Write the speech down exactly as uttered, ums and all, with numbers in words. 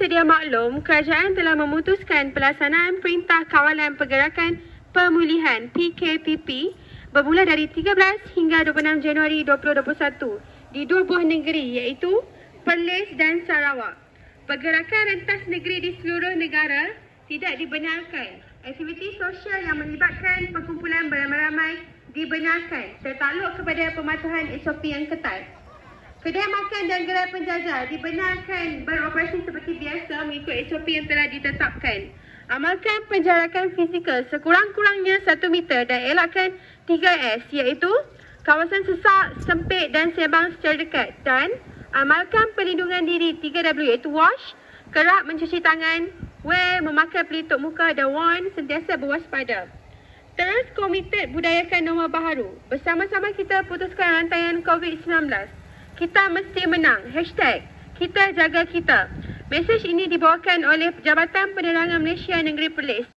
sedia maklum, kerajaan telah memutuskan pelaksanaan Perintah Kawalan Pergerakan Pemulihan P K P P bermula dari tiga belas hingga dua puluh enam Januari dua ribu dua puluh satu di dua buah negeri iaitu Perlis dan Sarawak. Pergerakan rentas negeri di seluruh negara tidak dibenarkan. Aktiviti sosial yang melibatkan perkumpulan beramai-ramai dibenarkan tertakluk kepada pematuhan S O P yang ketat. Kedai makan dan gerai penjajah dibenarkan beroperasi seperti biasa mengikut S O P yang telah ditetapkan. Amalkan penjarakan fizikal sekurang-kurangnya satu meter dan elakkan tiga S iaitu kawasan sesak, sempit dan sembang secara dekat. Dan amalkan perlindungan diri tiga W iaitu wash, kerap mencuci tangan, wear, memakai pelitup muka dan warn, sentiasa berwaspada. Terus komited budayakan norma baharu. Bersama-sama kita putuskan rantaian COVID sembilan belas. Kita mesti menang. Hashtag kita jaga kita. Mesej ini dibawakan oleh Jabatan Penerangan Malaysia Negeri Perlis.